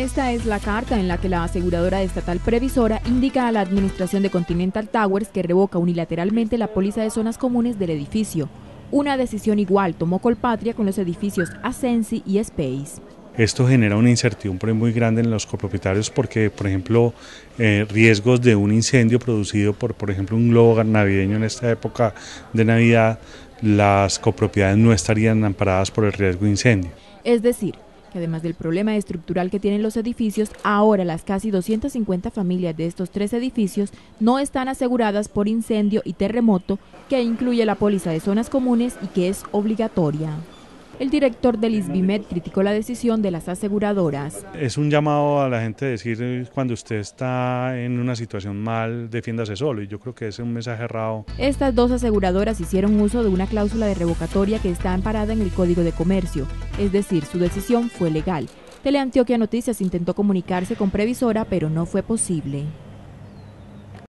Esta es la carta en la que la aseguradora estatal Previsora indica a la administración de Continental Towers que revoca unilateralmente la póliza de zonas comunes del edificio. Una decisión igual tomó Colpatria con los edificios Ascensi y Space. Esto genera una incertidumbre muy grande en los copropietarios porque, por ejemplo, riesgos de un incendio producido por ejemplo, un globo navideño en esta época de Navidad, las copropiedades no estarían amparadas por el riesgo de incendio. Es decir, que además del problema estructural que tienen los edificios, ahora las casi 250 familias de estos 3 edificios no están aseguradas por incendio y terremoto, que incluye la póliza de zonas comunes y que es obligatoria. El director del ISBIMED criticó la decisión de las aseguradoras. Es un llamado a la gente a decir, cuando usted está en una situación mal, defiéndase solo, y yo creo que ese es un mensaje errado. Estas 2 aseguradoras hicieron uso de una cláusula de revocatoria que está amparada en el Código de Comercio, es decir, su decisión fue legal. Teleantioquia Noticias intentó comunicarse con Previsora, pero no fue posible.